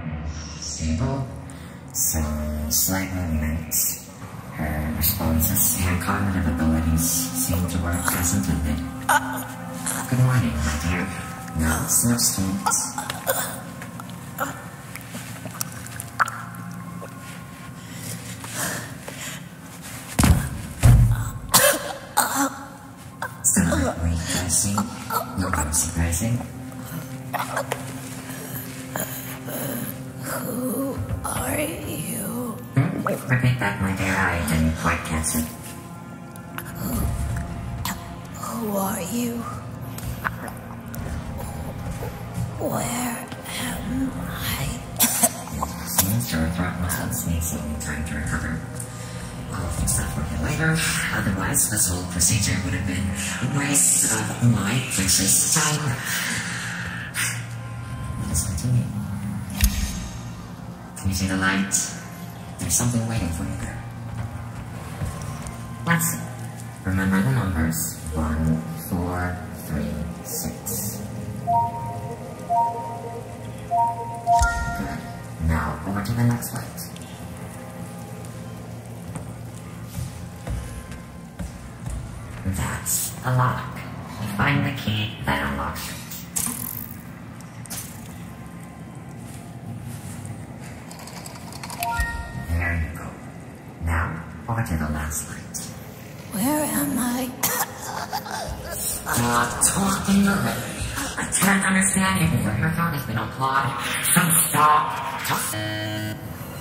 Stable. Some slight movements. Her responses and cognitive abilities seem to work as intended. Good morning, my dear. No substance. Slightly pressing. Not surprising. Who are you? Repeat that, my dear. I didn't quite catch it. Who are you? Where am I? Seems your throat muscles need some time to recover. I'll fix that for you later. Otherwise, this whole procedure would have been a waste of my precious time. Let us continue. Can you see the light? There's something waiting for you there. Let's see. Remember the numbers. 1, 4, 3, 6. Good. Now, over to the next light. That's a lock. Find the key that unlocks it. There you go. Now, over to the last light. Where am I? Stop talking already. I can't understand you because your phone has been unplugged. So stop talking.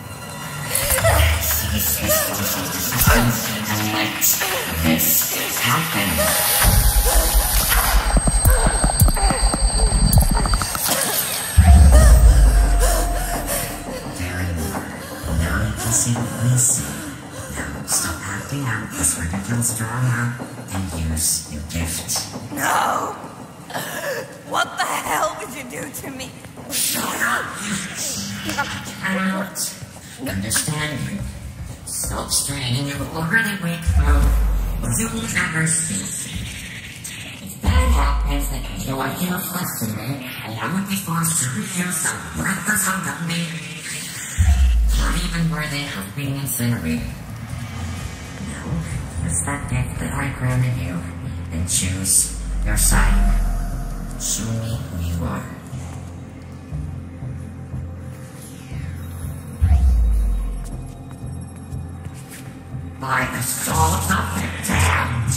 Cease this bullshit and let this happen. There you are. Now you can see what we see. Now stop acting out this ridiculous drama and use your gift. No! What the hell did you do to me? Shut up! I cannot understand you. Stop straining your already weak throat. You'll never speak. If that happens, then you are here question me, and I would be forced to refuse some reckless of me. Not even worthy of being incinerated. Now, use that gift that I granted you, and choose your side. Show me who you are. By the soul of the damned!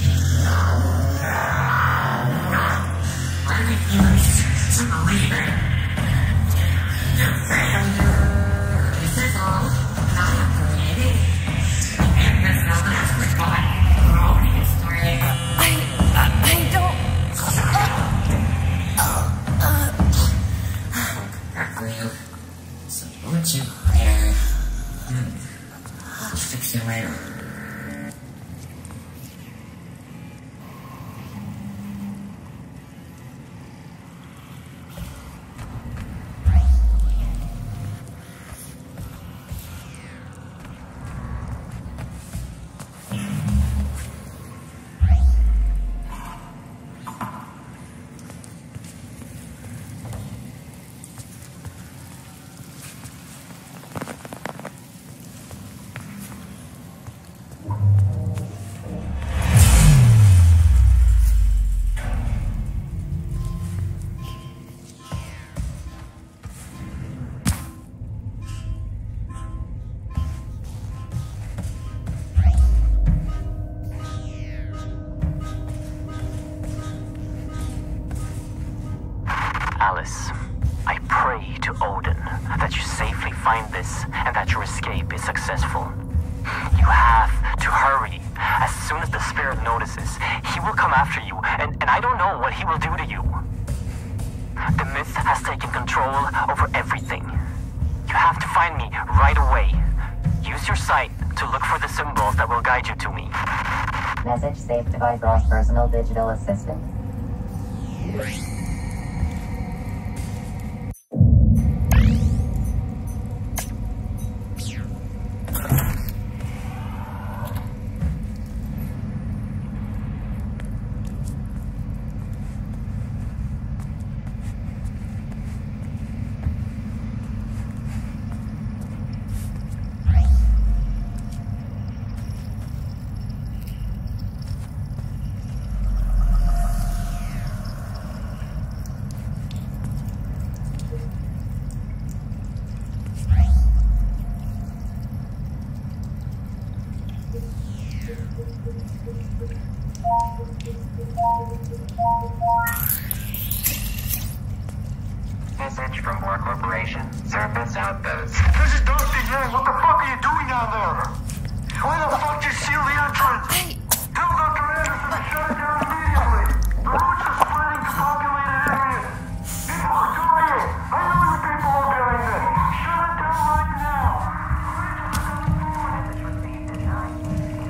I refuse to believe it. You failure. This is all I have created. And this building has forgotten your own history. I don't... Good for you. So won't you dare? I'll fix you later. Alice, I pray to Odin that you safely find this and that your escape is successful. You have to hurry. As soon as the spirit notices, he will come after you, and I don't know what he will do to you. The myth has taken control over everything. You have to find me right away. Use your sight to look for the symbols that will guide you to me. Message saved by Ross Personal Digital Assistant. Corporation. Serpent's Outpost. This is Dusty Yang. What the fuck are you doing down there? Why the fuck did you seal the entrance? Hey, Tell Dr. Anderson to shut it down immediately. The roots are spreading to populated areas. People are dying. I know you people are doing this. Shut it down right now. Message received at 9:52.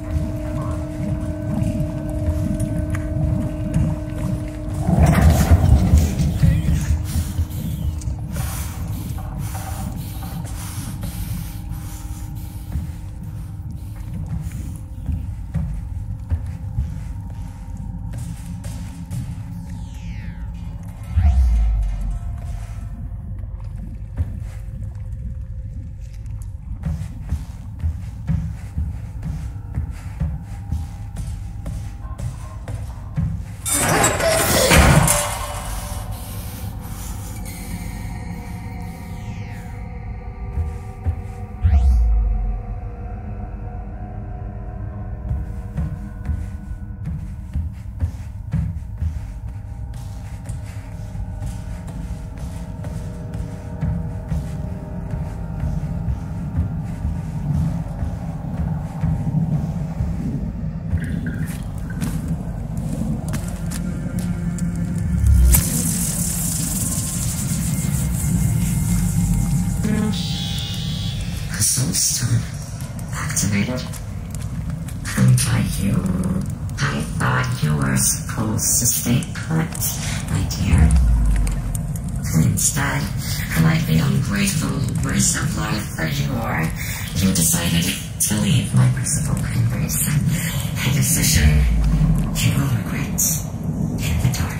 Soulstone activated. And I thought you were supposed to stay put, my dear. Instead, like the ungrateful whistleblower that you are, you decided to leave my merciful members. A decision you will regret in the dark.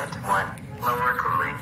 Contact 1. Lower cooling.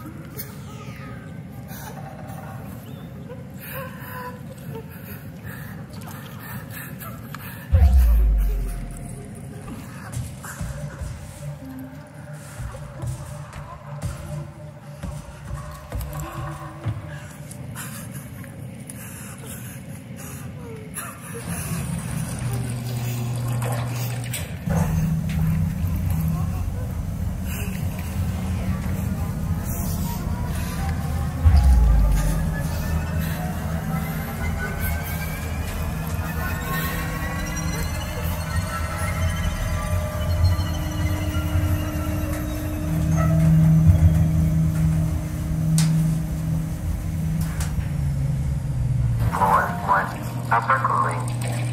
Upper cooling.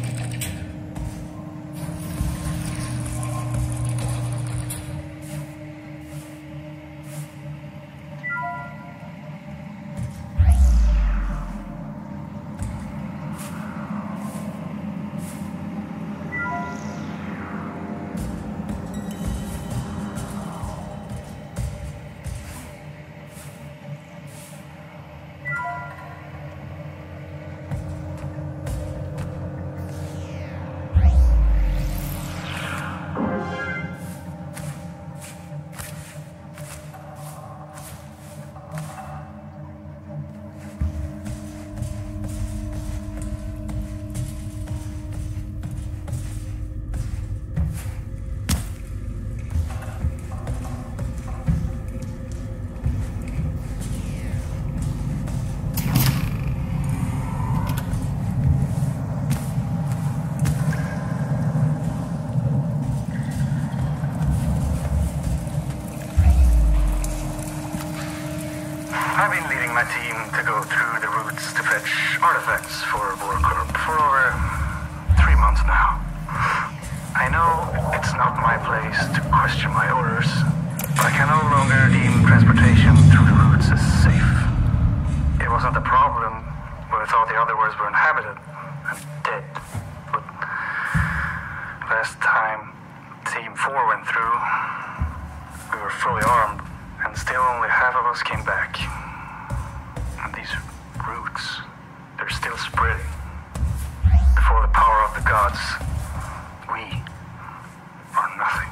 I've been leading my team to go through the routes to fetch artifacts for Warcorp for over 3 months now. I know it's not my place to question my orders, but I can no longer deem transportation through the routes as safe. It wasn't a problem when I thought the other worlds were inhabited and dead, but last time Team 4 went through, we were fully armed, and still only half of us came back. And these roots, they're still spreading. Before the power of the gods, we are nothing.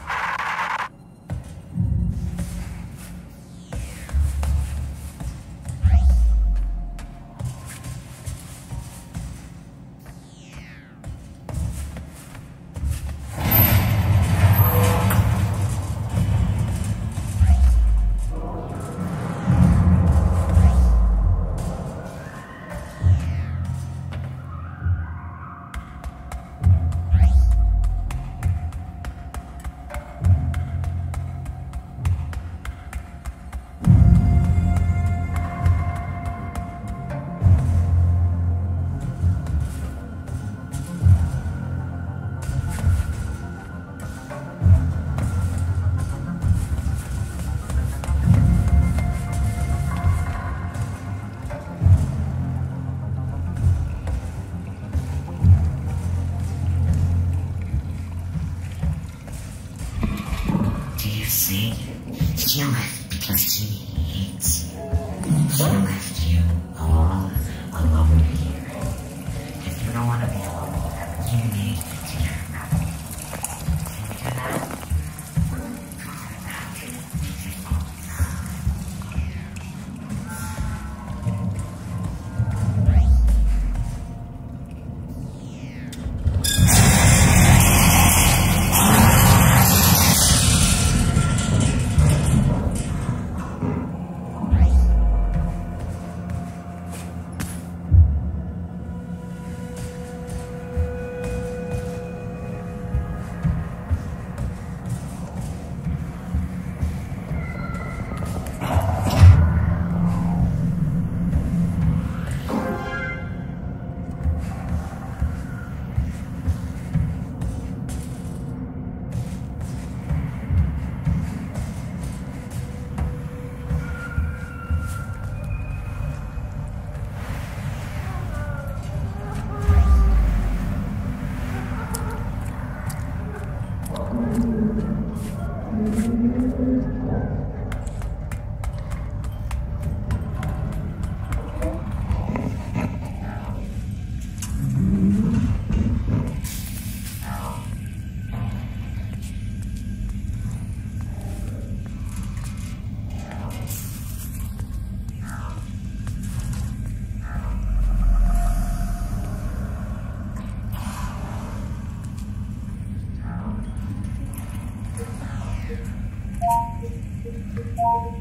See? She left because she hates. She left you all alone here. If you don't want to be alone, you need to take care of me. Can you do that?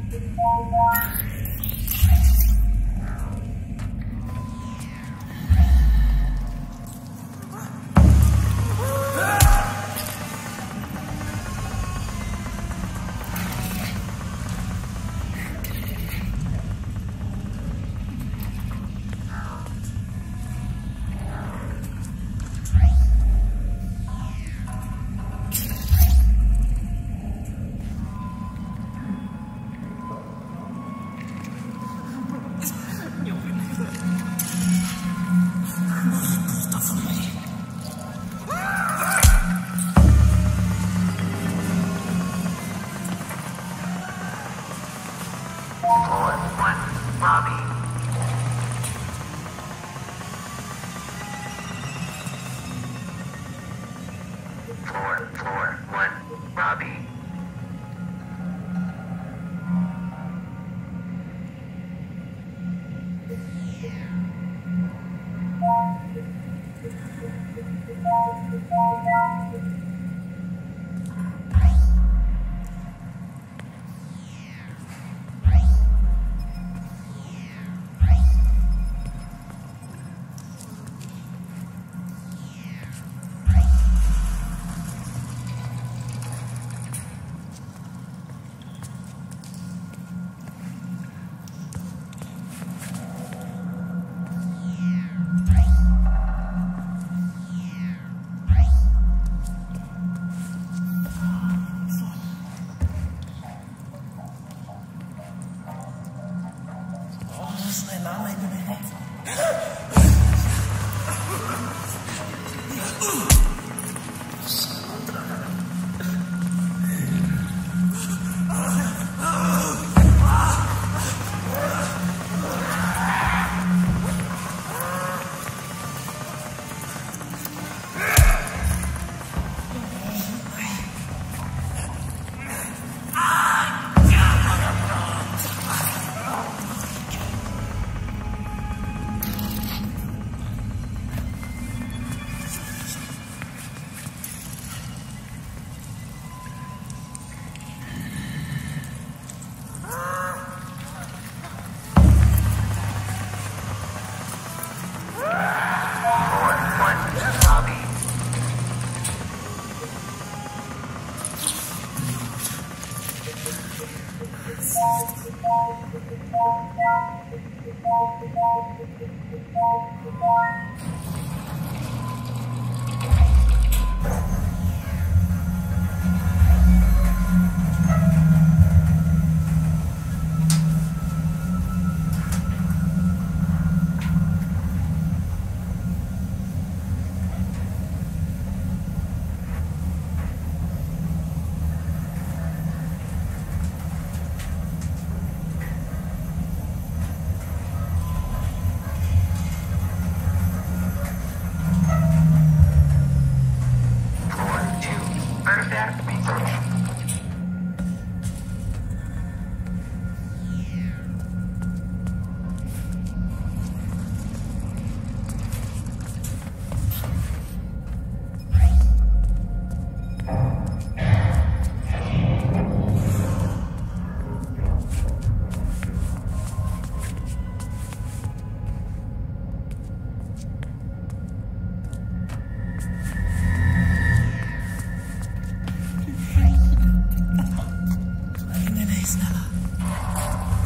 Schneller.